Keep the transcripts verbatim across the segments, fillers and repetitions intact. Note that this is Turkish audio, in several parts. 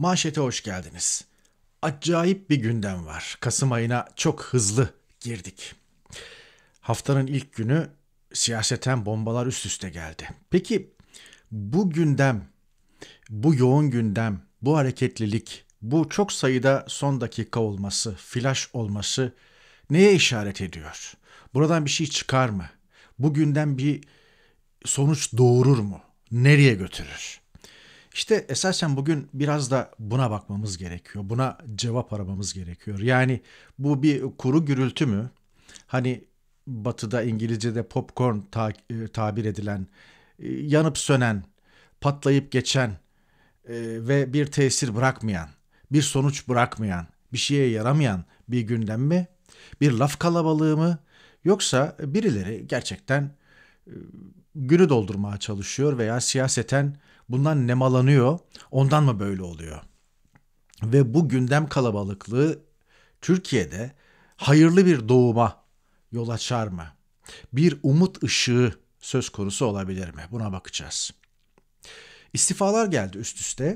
Manşete hoş geldiniz. Acayip bir gündem var. Kasım ayına çok hızlı girdik. Haftanın ilk günü siyaseten bombalar üst üste geldi. Peki bu gündem, bu yoğun gündem, bu hareketlilik, bu çok sayıda son dakika olması, flash olması neye işaret ediyor? Buradan bir şey çıkar mı? Bu gündem bir sonuç doğurur mu? Nereye götürür? İşte esasen bugün biraz da buna bakmamız gerekiyor. Buna cevap aramamız gerekiyor. Yani bu bir kuru gürültü mü? Hani Batı'da İngilizce'de popcorn ta- e, tabir edilen, e, yanıp sönen, patlayıp geçen e, ve bir tesir bırakmayan, bir sonuç bırakmayan, bir şeye yaramayan bir gündem mi? Bir laf kalabalığı mı? Yoksa birileri gerçekten e, günü doldurmaya çalışıyor veya siyaseten bundan nemalanıyor, ondan mı böyle oluyor? Ve bu gündem kalabalıklığı Türkiye'de hayırlı bir doğuma yol açar mı? Bir umut ışığı söz konusu olabilir mi? Buna bakacağız. İstifalar geldi üst üste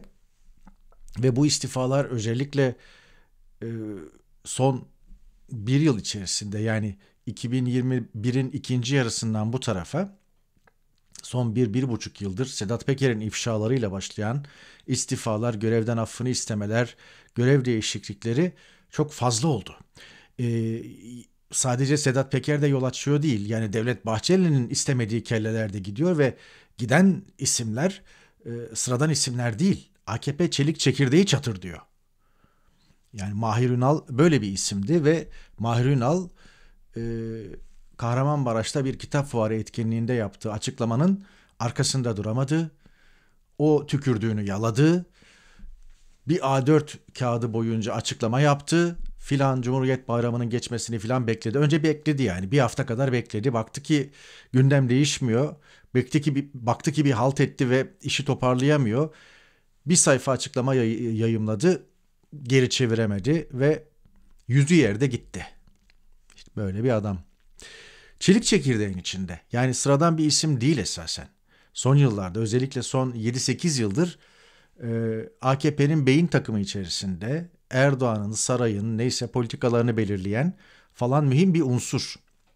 ve bu istifalar özellikle e, son bir yıl içerisinde, yani iki bin yirmi birin ikinci yarısından bu tarafa son bir, bir buçuk yıldır Sedat Peker'in ifşalarıyla başlayan istifalar, görevden affını istemeler, görev değişiklikleri çok fazla oldu. Ee, sadece Sedat Peker de yol açıyor değil. Yani Devlet Bahçeli'nin istemediği kelleler de gidiyor ve giden isimler e, sıradan isimler değil. A K P çelik çekirdeği çatır diyor. Yani Mahir Ünal böyle bir isimdi ve Mahir Ünal e, Kahramanmaraş'ta bir kitap fuarı etkinliğinde yaptığı açıklamanın arkasında duramadı. O tükürdüğünü yaladı. Bir A dört kağıdı boyunca açıklama yaptı. Filan Cumhuriyet Bayramı'nın geçmesini filan bekledi. Önce bekledi, yani bir hafta kadar bekledi. Baktı ki gündem değişmiyor. Baktı ki bir, baktı ki bir halt etti ve işi toparlayamıyor. Bir sayfa açıklama yay- yayımladı. Geri çeviremedi ve yüzü yerde gitti. İşte böyle bir adam. Çelik çekirdeğin içinde. Yani sıradan bir isim değil esasen. Son yıllarda, özellikle son yedi sekiz yıldır e, A K P'nin beyin takımı içerisinde Erdoğan'ın, sarayın neyse politikalarını belirleyen falan mühim bir unsur.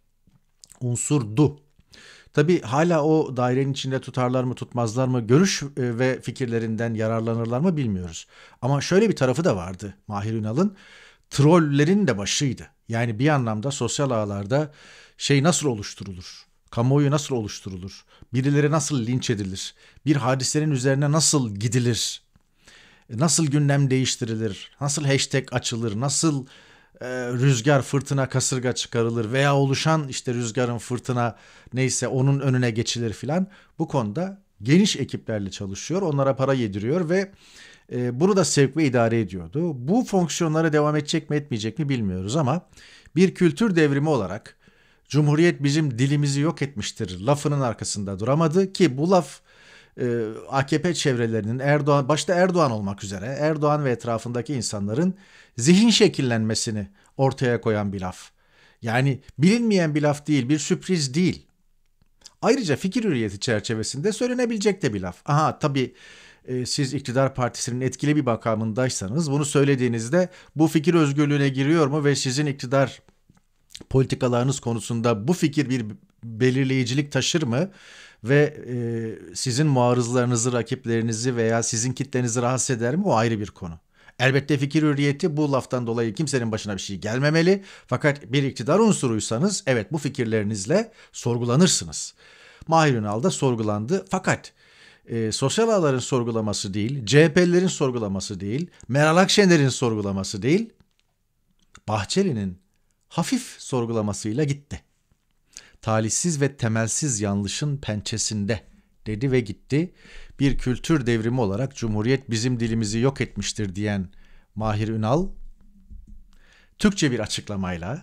Unsurdu. Tabii hala o dairenin içinde tutarlar mı tutmazlar mı, görüş e, ve fikirlerinden yararlanırlar mı bilmiyoruz. Ama şöyle bir tarafı da vardı Mahir Ünal'ın. Trollerin de başıydı. Yani bir anlamda sosyal ağlarda şey nasıl oluşturulur? Kamuoyu nasıl oluşturulur? Birileri nasıl linç edilir? Bir hadisenin üzerine nasıl gidilir? Nasıl gündem değiştirilir? Nasıl hashtag açılır? Nasıl e, rüzgar, fırtına, kasırga çıkarılır? Veya oluşan işte rüzgarın, fırtına neyse onun önüne geçilir filan. Bu konuda geniş ekiplerle çalışıyor. Onlara para yediriyor ve e, bunu da sevk ve idare ediyordu. Bu fonksiyonlara devam edecek mi etmeyecek mi bilmiyoruz ama bir kültür devrimi olarak Cumhuriyet bizim dilimizi yok etmiştir lafının arkasında duramadı ki bu laf e, A K P çevrelerinin, Erdoğan başta Erdoğan olmak üzere, Erdoğan ve etrafındaki insanların zihin şekillenmesini ortaya koyan bir laf. Yani bilinmeyen bir laf değil, bir sürpriz değil. Ayrıca fikir hürriyeti çerçevesinde söylenebilecek de bir laf. Aha tabii e, siz iktidar partisinin etkili bir makamındaysanız bunu söylediğinizde bu fikir özgürlüğüne giriyor mu ve sizin iktidar politikalarınız konusunda bu fikir bir belirleyicilik taşır mı ve e, sizin muarızlarınızı, rakiplerinizi veya sizin kitlenizi rahatsız eder mi? O ayrı bir konu. Elbette fikir hürriyeti bu laftan dolayı kimsenin başına bir şey gelmemeli. Fakat bir iktidar unsuruysanız evet bu fikirlerinizle sorgulanırsınız. Mahir Ünal da sorgulandı. Fakat e, sosyal ağların sorgulaması değil, C H P'lilerin sorgulaması değil, Meral Akşener'in sorgulaması değil, Bahçeli'nin hafif sorgulamasıyla gitti. Talihsiz ve temelsiz yanlışın pençesinde dedi ve gitti. Bir kültür devrimi olarak Cumhuriyet bizim dilimizi yok etmiştir diyen Mahir Ünal, Türkçe bir açıklamayla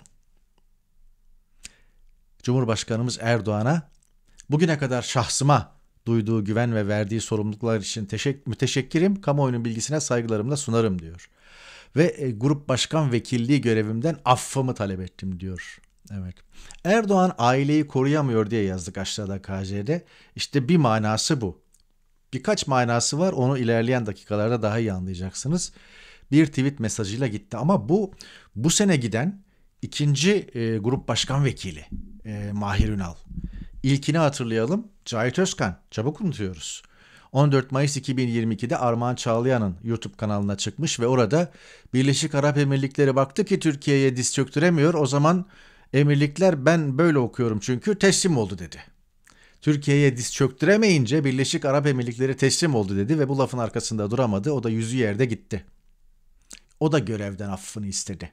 Cumhurbaşkanımız Erdoğan'a bugüne kadar şahsıma duyduğu güven ve verdiği sorumluluklar için teşek- müteşekkirim, kamuoyunun bilgisine saygılarımla sunarım diyor. Ve e, grup başkan vekilliği görevimden affımı talep ettim diyor. Evet. Erdoğan aileyi koruyamıyor diye yazdık aşağıda K J'de. İşte bir manası bu. birkaç manası var. Onu ilerleyen dakikalarda daha iyi anlayacaksınız. Bir tweet mesajıyla gitti ama bu bu sene giden ikinci e, grup başkan vekili e, Mahir Ünal. İlkini hatırlayalım. Cahit Özkan. Çabuk unutuyoruz. on dört Mayıs iki bin yirmi ikide Armağan Çağlayan'ın YouTube kanalına çıkmış ve orada Birleşik Arap Emirlikleri baktı ki Türkiye'ye diz çöktüremiyor. O zaman emirlikler, ben böyle okuyorum çünkü, teslim oldu dedi. Türkiye'ye diz çöktüremeyince Birleşik Arap Emirlikleri teslim oldu dedi ve bu lafın arkasında duramadı. O da yüzü yerde gitti. O da görevden affını istedi.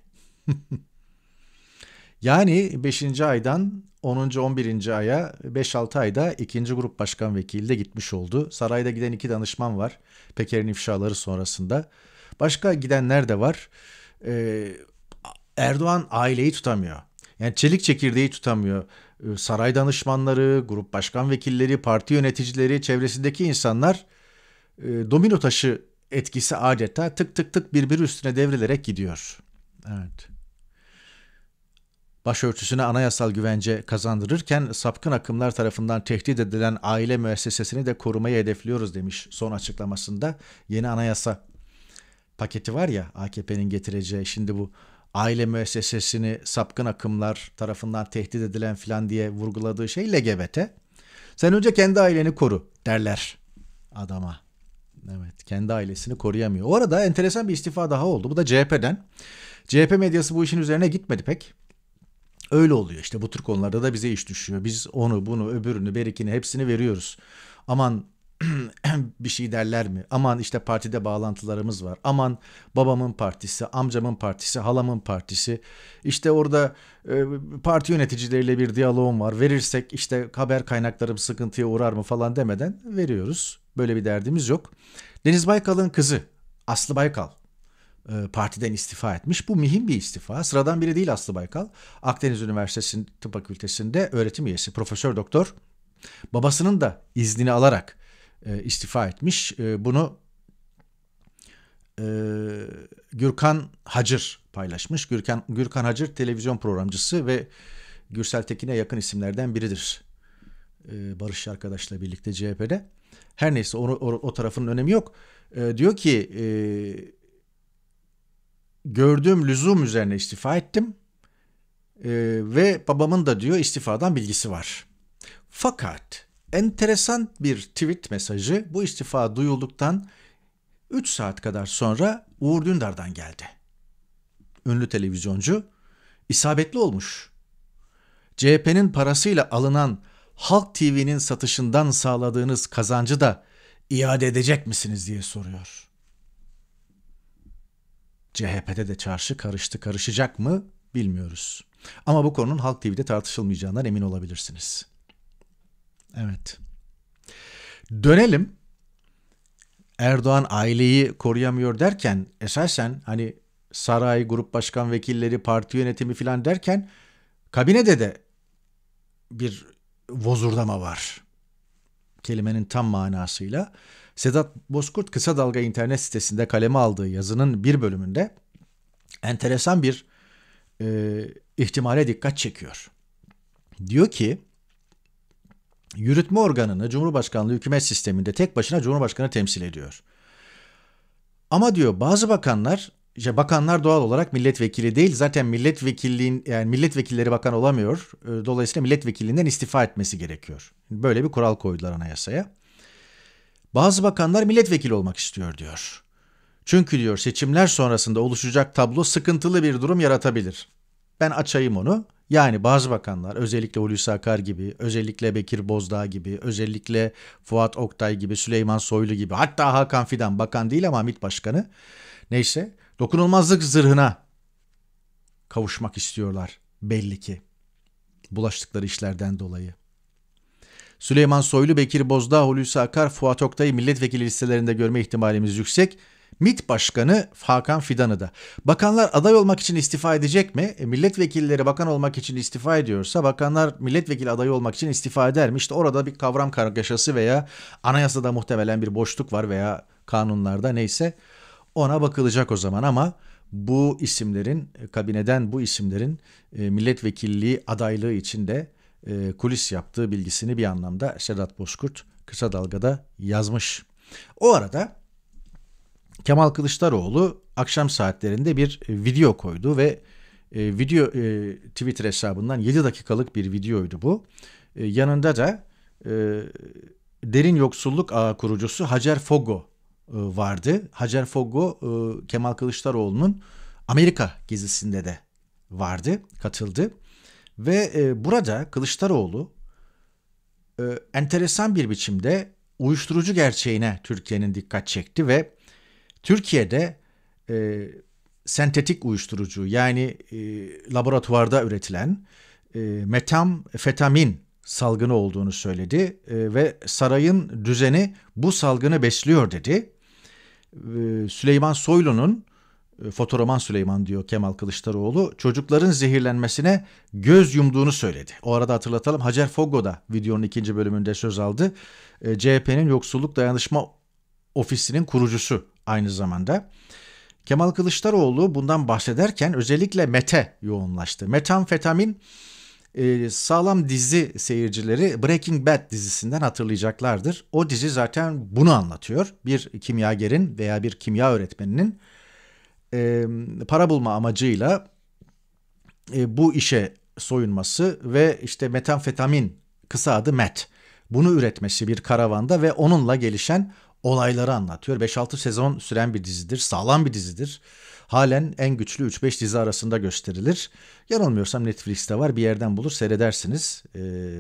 Yani beşinci aydan onuncu on birinci aya beş altı ayda ikinci grup başkan vekili de gitmiş oldu. Sarayda giden iki danışman var Peker'in ifşaları sonrasında. Başka gidenler de var. Ee, Erdoğan aileyi tutamıyor. Yani çelik çekirdeği tutamıyor. Ee, saray danışmanları, grup başkan vekilleri, parti yöneticileri, çevresindeki insanlar e, domino taşı etkisi adeta tık tık tık birbiri üstüne devrilerek gidiyor. Evet. Başörtüsüne anayasal güvence kazandırırken sapkın akımlar tarafından tehdit edilen aile müessesesini de korumayı hedefliyoruz demiş son açıklamasında. Yeni anayasa paketi var ya A K P'nin getireceği, şimdi bu aile müessesesini sapkın akımlar tarafından tehdit edilen filan diye vurguladığı şey L G B T. Sen önce kendi aileni koru derler adama. Evet, kendi ailesini koruyamıyor. O arada enteresan bir istifa daha oldu. Bu da C H P'den. C H P medyası bu işin üzerine gitmedi pek. Öyle oluyor işte, bu tür konularda da bize iş düşüyor. Biz onu, bunu, öbürünü, berikini hepsini veriyoruz. Aman bir şey derler mi? Aman işte partide bağlantılarımız var. Aman babamın partisi, amcamın partisi, halamın partisi. İşte orada e, parti yöneticileriyle bir diyaloğum var. Verirsek işte haber kaynaklarım sıkıntıya uğrar mı falan demeden veriyoruz. Böyle bir derdimiz yok. Deniz Baykal'ın kızı Aslı Baykal partiden istifa etmiş. Bu mühim bir istifa. Sıradan biri değil Aslı Baykal. Akdeniz Üniversitesi Tıp Fakültesi'nde öğretim üyesi, profesör doktor. Babasının da iznini alarak e, istifa etmiş. E, bunu e, Gürkan Hacır paylaşmış. Gürkan, Gürkan Hacır televizyon programcısı ve Gürsel Tekin'e yakın isimlerden biridir. E, Barış arkadaşla birlikte C H P'de. Her neyse o, o, o tarafının önemi yok. E, diyor ki e, gördüğüm lüzum üzerine istifa ettim ee, ve babamın da diyor istifadan bilgisi var. Fakat enteresan bir tweet mesajı bu istifa duyulduktan üç saat kadar sonra Uğur Dündar'dan geldi. Ünlü televizyoncu isabetli olmuş. C H P'nin parasıyla alınan Halk T V'nin satışından sağladığınız kazancı da iade edecek misiniz diye soruyor. C H P'de de çarşı karıştı, karışacak mı bilmiyoruz. Ama bu konunun Halk T V'de tartışılmayacağından emin olabilirsiniz. Evet. Dönelim. Erdoğan aileyi koruyamıyor derken esasen hani saray, grup başkan vekilleri, parti yönetimi filan derken kabinede de bir vozurdama var. Kelimenin tam manasıyla. Sedat Bozkurt Kısa Dalga internet sitesinde kaleme aldığı yazının bir bölümünde enteresan bir e, ihtimale dikkat çekiyor. Diyor ki yürütme organını Cumhurbaşkanlığı hükümet sisteminde tek başına Cumhurbaşkanı temsil ediyor. Ama diyor bazı bakanlar, işte bakanlar doğal olarak milletvekili değil, zaten milletvekilliğin yani milletvekilleri bakan olamıyor. Dolayısıyla milletvekilliğinden istifa etmesi gerekiyor. Böyle bir kural koydular anayasaya. Bazı bakanlar milletvekili olmak istiyor diyor. Çünkü diyor seçimler sonrasında oluşacak tablo sıkıntılı bir durum yaratabilir. Ben açayım onu. Yani bazı bakanlar, özellikle Hulusi Akar gibi, özellikle Bekir Bozdağ gibi, özellikle Fuat Oktay gibi, Süleyman Soylu gibi, hatta Hakan Fidan bakan değil ama MİT Başkanı, neyse dokunulmazlık zırhına kavuşmak istiyorlar belli ki bulaştıkları işlerden dolayı. Süleyman Soylu, Bekir Bozdağ, Hulusi Akar, Fuat Oktay'ı milletvekili listelerinde görme ihtimalimiz yüksek. MİT Başkanı Hakan Fidan'ı da. Bakanlar aday olmak için istifa edecek mi? E, milletvekilleri bakan olmak için istifa ediyorsa bakanlar milletvekili adayı olmak için istifa eder mi? İşte orada bir kavram kargaşası veya anayasada muhtemelen bir boşluk var veya kanunlarda, neyse ona bakılacak o zaman. Ama bu isimlerin, kabineden bu isimlerin e, milletvekilliği adaylığı için de e, kulis yaptığı bilgisini bir anlamda Sedat Bozkurt Kısa Dalga'da yazmış. O arada Kemal Kılıçdaroğlu akşam saatlerinde bir video koydu ve e, video e, Twitter hesabından yedi dakikalık bir videoydu bu. E, yanında da e, Derin Yoksulluk Ağı kurucusu Hacer Foggo e, vardı. Hacer Foggo e, Kemal Kılıçdaroğlu'nun Amerika gezisinde de vardı, katıldı. Ve e, burada Kılıçdaroğlu e, enteresan bir biçimde uyuşturucu gerçeğine Türkiye'nin dikkat çekti ve Türkiye'de e, sentetik uyuşturucu yani e, laboratuvarda üretilen e, metamfetamin salgını olduğunu söyledi e, ve sarayın düzeni bu salgını besliyor dedi. E, Süleyman Soylu'nun e, Fotoroman Süleyman diyor Kemal Kılıçdaroğlu çocukların zehirlenmesine göz yumduğunu söyledi. O arada hatırlatalım Hacer Foggo da videonun ikinci bölümünde söz aldı. E, C H P'nin Yoksulluk Dayanışma Ofisi'nin kurucusu aynı zamanda. Kemal Kılıçdaroğlu bundan bahsederken özellikle mete yoğunlaştı. Metamfetamin e, sağlam dizi seyircileri Breaking Bad dizisinden hatırlayacaklardır. O dizi zaten bunu anlatıyor. Bir kimyagerin veya bir kimya öğretmeninin e, para bulma amacıyla e, bu işe soyunması ve işte metamfetamin kısa adı met bunu üretmesi bir karavanda ve onunla gelişen olayları anlatıyor. beş altı sezon süren bir dizidir. Sağlam bir dizidir. Halen en güçlü üç beş dizi arasında gösterilir. Yanılmıyorsam Netflix'te var. Bir yerden bulur seyredersiniz. Ee,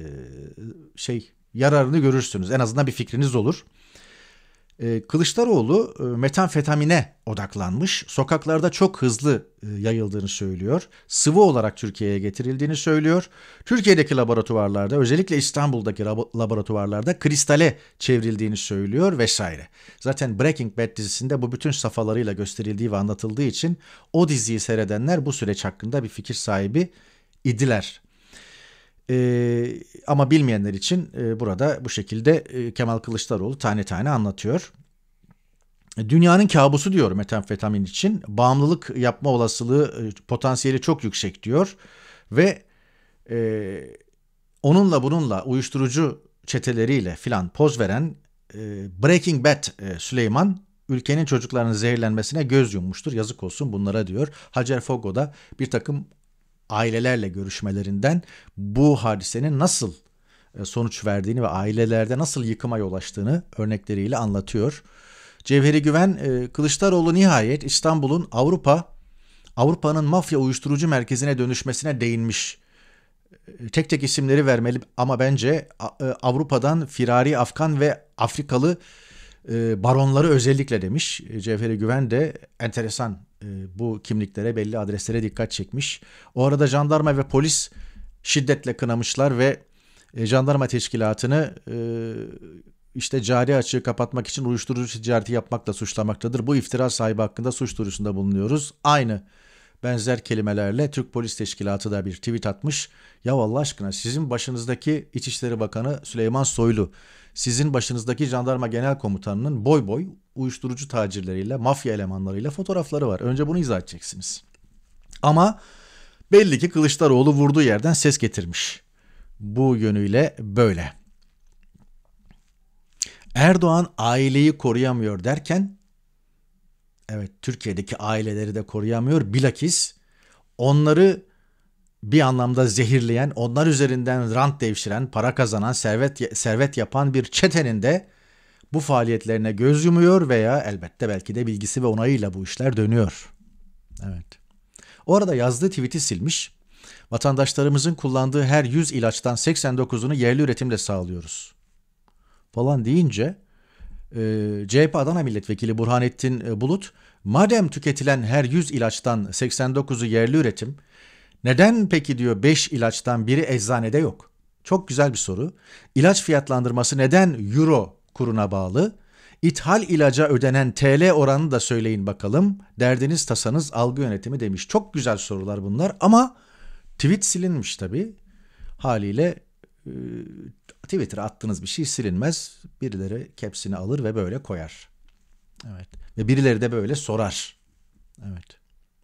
şey yararını görürsünüz. En azından bir fikriniz olur. Ee, Kılıçdaroğlu e, metamfetamine odaklanmış. Sokaklarda çok hızlı e, yayıldığını söylüyor. Sıvı olarak Türkiye'ye getirildiğini söylüyor. Türkiye'deki laboratuvarlarda özellikle İstanbul'daki lab- laboratuvarlarda kristale çevrildiğini söylüyor vesaire. Zaten Breaking Bad dizisinde bu bütün safhalarıyla gösterildiği ve anlatıldığı için o diziyi seyredenler bu süreç hakkında bir fikir sahibi idiler. Ee, ama bilmeyenler için e, burada bu şekilde e, Kemal Kılıçdaroğlu tane tane anlatıyor. Dünyanın kabusu diyor metamfetamin için. Bağımlılık yapma olasılığı, e, potansiyeli çok yüksek diyor. Ve e, onunla bununla uyuşturucu çeteleriyle filan poz veren e, Breaking Bad e, Süleyman ülkenin çocuklarının zehirlenmesine göz yummuştur. Yazık olsun bunlara diyor. Hacer Foggo da bir takım ailelerle görüşmelerinden bu hadisenin nasıl sonuç verdiğini ve ailelerde nasıl yıkıma yol açtığını örnekleriyle anlatıyor. Cevheri Güven, Kılıçdaroğlu nihayet İstanbul'un Avrupa, Avrupa'nın mafya uyuşturucu merkezine dönüşmesine değinmiş. Tek tek isimleri vermeli ama bence Avrupa'dan firari Afgan ve Afrikalı baronları özellikle demiş. Cevheri Güven de enteresan bu kimliklere, belli adreslere dikkat çekmiş. O arada jandarma ve polis şiddetle kınamışlar ve jandarma teşkilatını işte cari açığı kapatmak için uyuşturucu ticareti yapmakla suçlamaktadır. Bu iftira sahibi hakkında suç duyurusunda bulunuyoruz. Aynı benzer kelimelerle Türk Polis Teşkilatı da bir tweet atmış. Ya Allah aşkına sizin başınızdaki İçişleri Bakanı Süleyman Soylu, sizin başınızdaki Jandarma Genel Komutanı'nın boy boy uyuşturucu tacirleriyle, mafya elemanlarıyla fotoğrafları var. Önce bunu izah edeceksiniz. Ama belli ki Kılıçdaroğlu vurduğu yerden ses getirmiş. Bu yönüyle böyle. Erdoğan aileyi koruyamıyor derken, evet Türkiye'deki aileleri de koruyamıyor. Bilakis onları bir anlamda zehirleyen, onlar üzerinden rant devşiren, para kazanan, servet servet yapan bir çetenin de bu faaliyetlerine göz yumuyor veya elbette belki de bilgisi ve onayıyla bu işler dönüyor. Evet. O arada yazdığı tweet'i silmiş. Vatandaşlarımızın kullandığı her yüz ilaçtan seksen dokuzunu yerli üretimle sağlıyoruz falan deyince e, C H P Adana Milletvekili Burhanettin Bulut, madem tüketilen her yüz ilaçtan seksen dokuzu yerli üretim, neden peki diyor beş ilaçtan biri eczanede yok? Çok güzel bir soru. İlaç fiyatlandırması neden euro kuruna bağlı? İthal ilaca ödenen T L oranını da söyleyin bakalım. Derdiniz tasanız algı yönetimi demiş. Çok güzel sorular bunlar ama tweet silinmiş tabii. Haliyle e, Twitter'a attığınız bir şey silinmez. Birileri kepsini alır ve böyle koyar. Evet. Ve birileri de böyle sorar. Evet.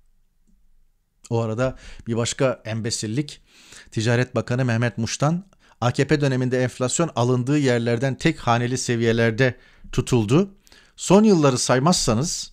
O arada bir başka embesillik, Ticaret Bakanı Mehmet Muş'tan A K P döneminde enflasyon alındığı yerlerden tek haneli seviyelerde tutuldu. Son yılları saymazsanız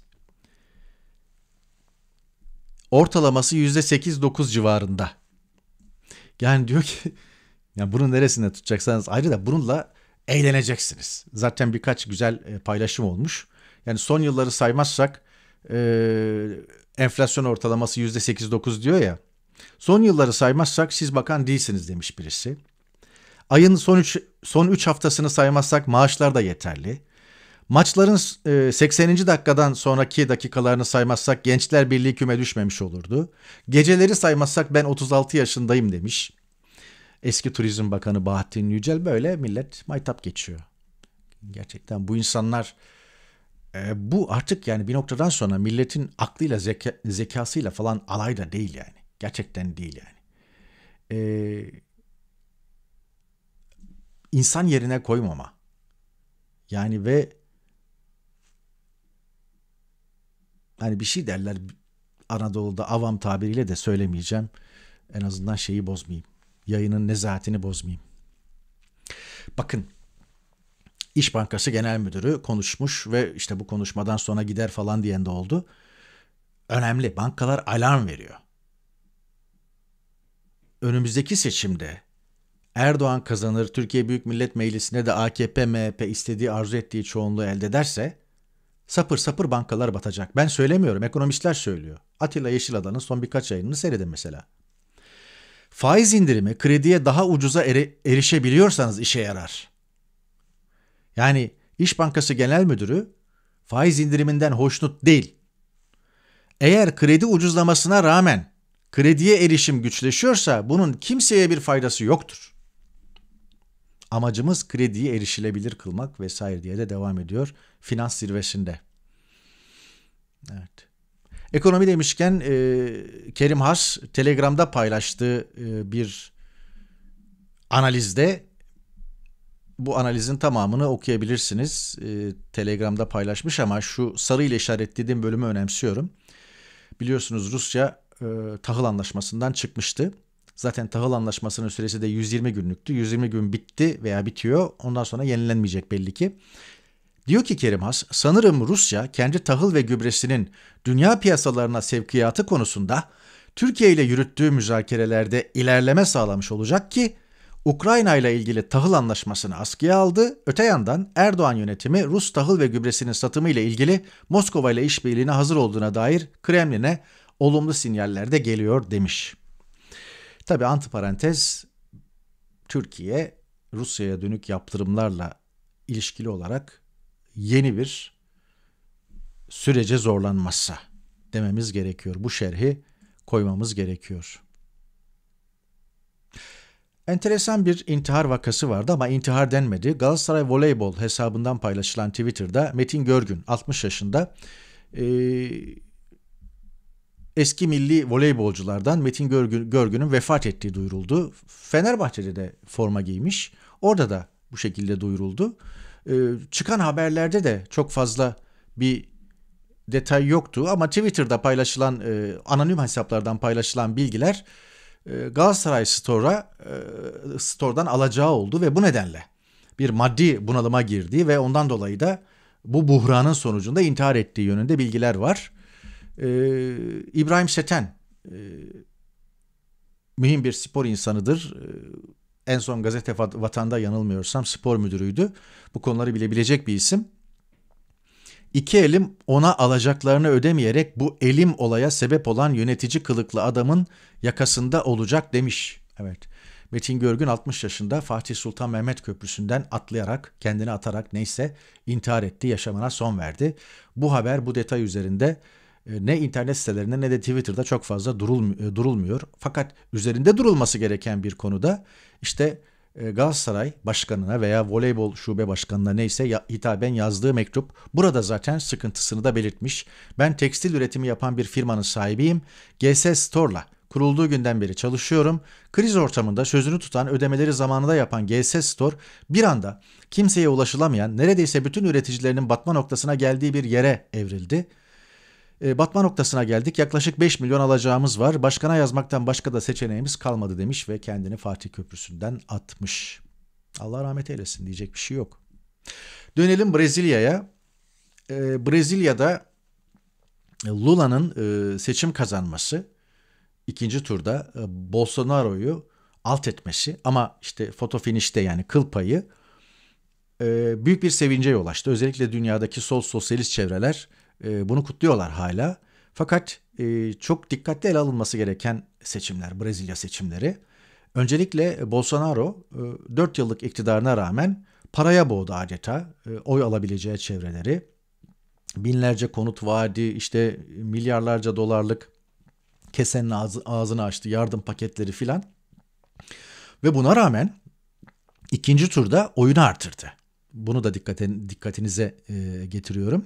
ortalaması yüzde sekiz dokuz civarında. Yani diyor ki ya bunun neresinde tutacaksanız ayrı da bununla eğleneceksiniz. Zaten birkaç güzel paylaşım olmuş. Yani son yılları saymazsak e, enflasyon ortalaması yüzde sekiz dokuz diyor ya. Son yılları saymazsak siz bakan değilsiniz demiş birisi. Ayın son üç son üç haftasını saymazsak maaşlar da yeterli. Maçların e, sekseninci dakikadan sonraki dakikalarını saymazsak Gençler Birliği küme düşmemiş olurdu. Geceleri saymazsak ben otuz altı yaşındayım demiş. Eski Turizm Bakanı Bahattin Yücel. Böyle millet maytap geçiyor. Gerçekten bu insanlar e, bu artık yani bir noktadan sonra milletin aklıyla zeka, zekasıyla falan alay da değil yani. Gerçekten değil yani. Ee, insan yerine koymama. Yani ve hani bir şey derler Anadolu'da avam tabiriyle de söylemeyeceğim. En azından şeyi bozmayayım. Yayının nezahatini bozmayayım. Bakın İş Bankası Genel Müdürü konuşmuş ve işte bu konuşmadan sonra gider falan diyen de oldu. Önemli. Bankalar alarm veriyor. Önümüzdeki seçimde Erdoğan kazanır, Türkiye Büyük Millet Meclisi'ne de A K P, M H P istediği, arzu ettiği çoğunluğu elde ederse sapır sapır bankalar batacak. Ben söylemiyorum, ekonomistler söylüyor. Atilla Yeşilada'nın son birkaç yayınını seyredin mesela. Faiz indirimi krediye daha ucuza eri, erişebiliyorsanız işe yarar. Yani İş Bankası Genel Müdürü faiz indiriminden hoşnut değil. Eğer kredi ucuzlamasına rağmen krediye erişim güçleşiyorsa bunun kimseye bir faydası yoktur. Amacımız krediyi erişilebilir kılmak vesaire diye de devam ediyor finans zirvesinde. Evet. Ekonomi demişken e, Kerim Has Telegram'da paylaştığı e, bir analizde bu analizin tamamını okuyabilirsiniz. E, Telegram'da paylaşmış ama şu sarı ile işaretlediğim bölümü önemsiyorum. Biliyorsunuz Rusya e, tahıl anlaşmasından çıkmıştı. Zaten tahıl anlaşmasının süresi de yüz yirmi günlüktü. yüz yirmi gün bitti veya bitiyor. Ondan sonra yenilenmeyecek belli ki. Diyor ki Kerim Has, sanırım Rusya kendi tahıl ve gübresinin dünya piyasalarına sevkiyatı konusunda Türkiye ile yürüttüğü müzakerelerde ilerleme sağlamış olacak ki Ukrayna ile ilgili tahıl anlaşmasını askıya aldı. Öte yandan Erdoğan yönetimi Rus tahıl ve gübresinin satımı ile ilgili Moskova ile işbirliğine hazır olduğuna dair Kremlin'e olumlu sinyaller de geliyor demiş. Tabii antiparantez Türkiye Rusya'ya dönük yaptırımlarla ilişkili olarak yeni bir sürece zorlanmazsa dememiz gerekiyor. Bu şerhi koymamız gerekiyor. Enteresan bir intihar vakası vardı ama intihar denmedi. Galatasaray Voleybol hesabından paylaşılan Twitter'da Metin Görgün altmış yaşında e, eski milli voleybolculardan Metin Görgün, Görgün'ün vefat ettiği duyuruldu. Fenerbahçe'de de forma giymiş. Orada da bu şekilde duyuruldu. E, çıkan haberlerde de çok fazla bir detay yoktu ama Twitter'da paylaşılan e, anonim hesaplardan paylaşılan bilgiler Galatasaray Store'a e, Store'dan alacağı oldu ve bu nedenle bir maddi bunalıma girdiği ve ondan dolayı da bu buhranın sonucunda intihar ettiği yönünde bilgiler var. Ee, İbrahim Seten e, mühim bir spor insanıdır. Ee, en son Gazete Vatan'da yanılmıyorsam spor müdürüydü. Bu konuları bilebilecek bir isim. İki elim ona alacaklarını ödemeyerek bu elim olaya sebep olan yönetici kılıklı adamın yakasında olacak demiş. Evet. Metin Görgün altmış yaşında Fatih Sultan Mehmet Köprüsü'nden atlayarak, kendini atarak neyse intihar etti, yaşamına son verdi. Bu haber, bu detay üzerinde ne internet sitelerinde ne de Twitter'da çok fazla durulmuyor. Fakat üzerinde durulması gereken bir konuda işte Galatasaray başkanına veya voleybol şube başkanına neyse hitaben yazdığı mektup. Burada zaten sıkıntısını da belirtmiş. Ben tekstil üretimi yapan bir firmanın sahibiyim. G S Store'la kurulduğu günden beri çalışıyorum. Kriz ortamında sözünü tutan, ödemeleri zamanında yapan G S Store bir anda kimseye ulaşılamayan, neredeyse bütün üreticilerinin batma noktasına geldiği bir yere evrildi. E, batma noktasına geldik. Yaklaşık beş milyon alacağımız var. Başkana yazmaktan başka da seçeneğimiz kalmadı demiş ve kendini Fatih Köprüsü'nden atmış. Allah rahmet eylesin, diyecek bir şey yok. Dönelim Brezilya'ya. E, Brezilya'da Lula'nın e, seçim kazanması, ikinci turda e, Bolsonaro'yu alt etmesi ama işte foto finişte, yani kıl payı, e, büyük bir sevince yol açtı. Özellikle dünyadaki sol sosyalist çevreler e, bunu kutluyorlar hala. Fakat e, çok dikkatli ele alınması gereken seçimler, Brezilya seçimleri. Öncelikle Bolsonaro e, dört yıllık iktidarına rağmen paraya boğdu adeta e, oy alabileceği çevreleri. Binlerce konut vaadi, işte milyarlarca dolarlık kesenin ağzı, ağzını açtı, yardım paketleri filan. Ve buna rağmen ikinci turda oyunu artırdı. Bunu da dikkatin, dikkatinize e, getiriyorum.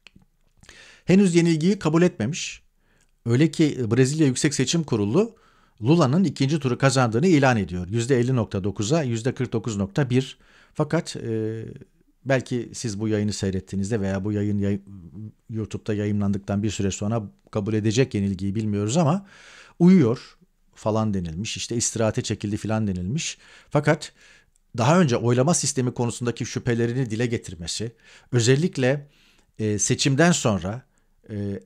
Henüz yenilgiyi kabul etmemiş. Öyle ki Brezilya Yüksek Seçim Kurulu Lula'nın ikinci turu kazandığını ilan ediyor. yüzde elli nokta dokuza yüzde kırk dokuz nokta bir. Fakat e, belki siz bu yayını seyrettiğinizde veya bu yayın yay, YouTube'da yayınlandıktan bir süre sonra kabul edecek yenilgiyi bilmiyoruz ama uyuyor falan denilmiş. İşte istirahate çekildi falan denilmiş. Fakat daha önce oylama sistemi konusundaki şüphelerini dile getirmesi, özellikle e, seçimden sonra e,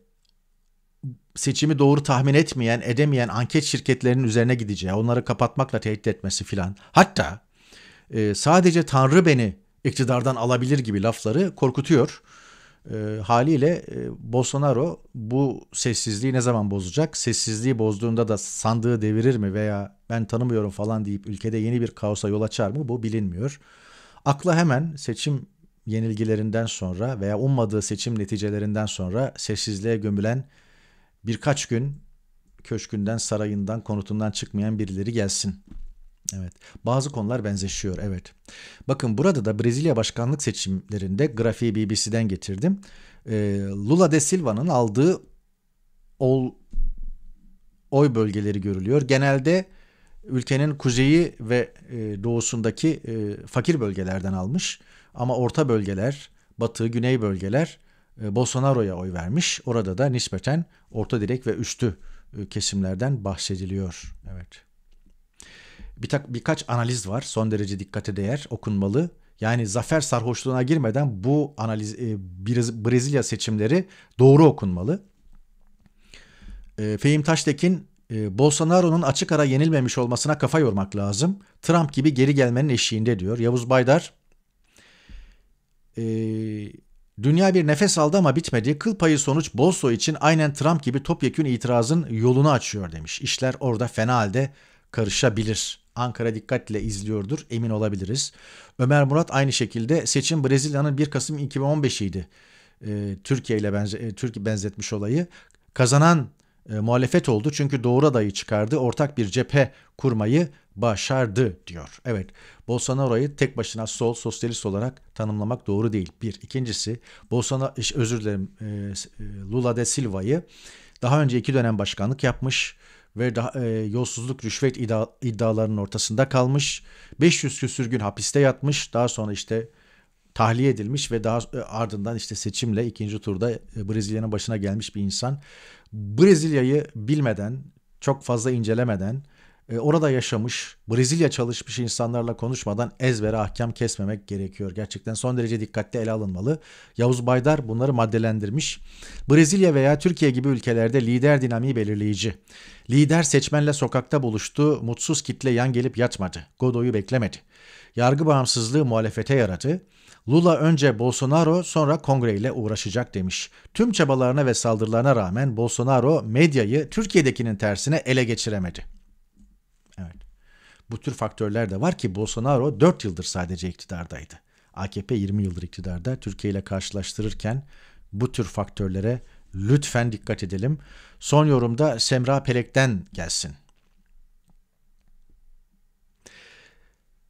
seçimi doğru tahmin etmeyen, edemeyen anket şirketlerinin üzerine gideceği, onları kapatmakla tehdit etmesi filan. Hatta e, sadece Tanrı beni iktidardan alabilir gibi lafları korkutuyor. E, haliyle e, Bolsonaro bu sessizliği ne zaman bozacak? Sessizliği bozduğunda da sandığı devirir mi veya ben tanımıyorum falan deyip ülkede yeni bir kaosa yol açar mı? Bu bilinmiyor. Akla hemen seçim yenilgilerinden sonra veya ummadığı seçim neticelerinden sonra sessizliğe gömülen, birkaç gün köşkünden, sarayından, konutundan çıkmayan birileri gelsin. Evet. Bazı konular benzeşiyor. Evet. Bakın burada da Brezilya başkanlık seçimlerinde grafiği B B C'den getirdim. Ee, Lula da Silva'nın aldığı ol, oy bölgeleri görülüyor. Genelde ülkenin kuzeyi ve e, doğusundaki e, fakir bölgelerden almış. Ama orta bölgeler, batı, güney bölgeler e, Bolsonaro'ya oy vermiş. Orada da nispeten orta direk ve üstü e, kesimlerden bahsediliyor. Evet. Bir tak, birkaç analiz var, son derece dikkate değer, okunmalı. Yani zafer sarhoşluğuna girmeden bu analiz, e, Brezilya seçimleri doğru okunmalı. E, Fehim Taştekin, e, Bolsonaro'nun açık ara yenilmemiş olmasına kafa yormak lazım. Trump gibi geri gelmenin eşiğinde diyor. Yavuz Baydar, e, dünya bir nefes aldı ama bitmedi. Kıl payı sonuç Bolso için aynen Trump gibi topyekün itirazın yolunu açıyor demiş. İşler orada fena halde karışabilir. Ankara dikkatle izliyordur, emin olabiliriz. Ömer Murat aynı şekilde seçim Brezilya'nın bir Kasım iki bin on beş'iydi. E, Türkiye ile benze, e, Türkiye benzetmiş olayı. Kazanan e, muhalefet oldu çünkü doğru adayı çıkardı. Ortak bir cephe kurmayı başardı diyor. Evet, Bolsonaro'yu tek başına sol, sosyalist olarak tanımlamak doğru değil. Bir. İkincisi, Bolsonaro, özür dilerim, e, Lula da Silva'yı daha önce iki dönem başkanlık yapmış ve daha, e, yolsuzluk, rüşvet iddia, iddialarının ortasında kalmış. beş yüz küsür gün hapiste yatmış. Daha sonra işte tahliye edilmiş ve daha e, ardından işte seçimle ikinci turda e, Brezilya'nın başına gelmiş bir insan. Brezilya'yı bilmeden, çok fazla incelemeden, e, orada yaşamış, Brezilya çalışmış insanlarla konuşmadan ezbere ahkam kesmemek gerekiyor. Gerçekten son derece dikkatli ele alınmalı. Yavuz Baydar bunları maddelendirmiş. Brezilya veya Türkiye gibi ülkelerde lider dinamiği belirleyici. Lider seçmenle sokakta buluştu, mutsuz kitle yan gelip yatmadı. Godoy'u beklemedi. Yargı bağımsızlığı muhalefete yaradı. Lula önce Bolsonaro sonra Kongre ile uğraşacak demiş. Tüm çabalarına ve saldırılarına rağmen Bolsonaro medyayı Türkiye'dekinin tersine ele geçiremedi. Evet. Bu tür faktörler de var ki Bolsonaro dört yıldır sadece iktidardaydı. A K P yirmi yıldır iktidarda. Türkiye ile karşılaştırırken bu tür faktörlere lütfen dikkat edelim. Son yorumda Semra Pelek'ten gelsin.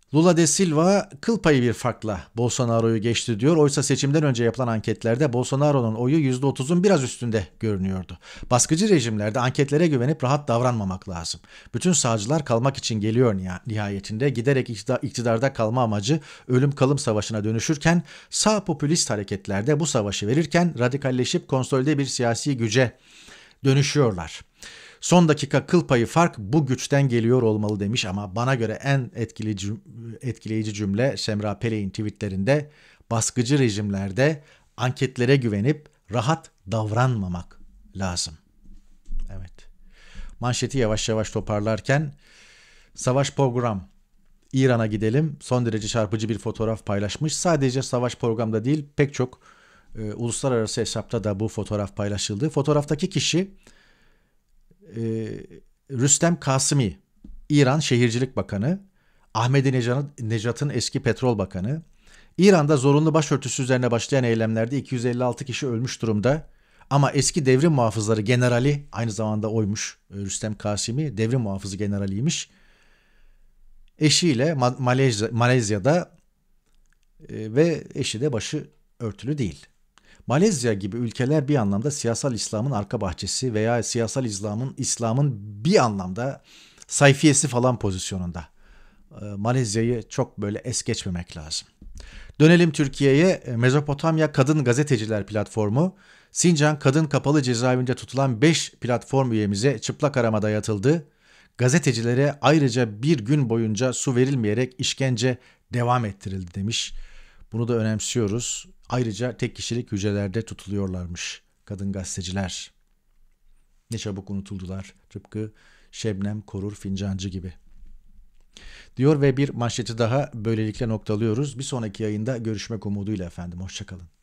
Lula da Silva kıl payı bir farkla Bolsonaro'yu geçti diyor. Oysa seçimden önce yapılan anketlerde Bolsonaro'nun oyu yüzde otuzun biraz üstünde görünüyordu. Baskıcı rejimlerde anketlere güvenip rahat davranmamak lazım. Bütün sağcılar kalmak için geliyor nihayetinde. Giderek iktidarda kalma amacı ölüm kalım savaşına dönüşürken sağ popülist hareketlerde bu savaşı verirken radikalleşip konsolide bir siyasi güce dönüşüyorlar. Son dakika kıl payı fark bu güçten geliyor olmalı demiş ama bana göre en etkileyici, etkileyici cümle Semra Pelek'in tweetlerinde baskıcı rejimlerde anketlere güvenip rahat davranmamak lazım. Evet. Manşeti yavaş yavaş toparlarken savaş program İran'a gidelim. Son derece çarpıcı bir fotoğraf paylaşmış. Sadece savaş programda değil pek çok e, uluslararası hesapta da bu fotoğraf paylaşıldı. Fotoğraftaki kişi Rüstem Kasimi, İran Şehircilik Bakanı, Ahmadinejad'ın eski petrol bakanı. İran'da zorunlu başörtüsü üzerine başlayan eylemlerde iki yüz elli altı kişi ölmüş durumda. Ama eski devrim muhafızları generali aynı zamanda oymuş. Rüstem Kasimi devrim muhafızı generaliymiş. Eşiyle Malezya, Malezya'da ve eşi de başı örtülü değil. Malezya gibi ülkeler bir anlamda siyasal İslam'ın arka bahçesi veya siyasal İslam'ın İslam'ın bir anlamda sayfiyesi falan pozisyonunda. Malezya'yı çok böyle es geçmemek lazım. Dönelim Türkiye'ye. Mezopotamya Kadın Gazeteciler Platformu, Sincan Kadın Kapalı Cezaevinde tutulan beş platform üyemize çıplak arama dayatıldı. Gazetecilere ayrıca bir gün boyunca su verilmeyerek işkence devam ettirildi demiş. Bunu da önemsiyoruz. Ayrıca tek kişilik hücrelerde tutuluyorlarmış kadın gazeteciler. Ne çabuk unutuldular. Tıpkı Şebnem Korur Fincancı gibi. Diyor ve bir manşeti daha böylelikle noktalıyoruz. Bir sonraki yayında görüşmek umuduyla efendim. Hoşça kalın.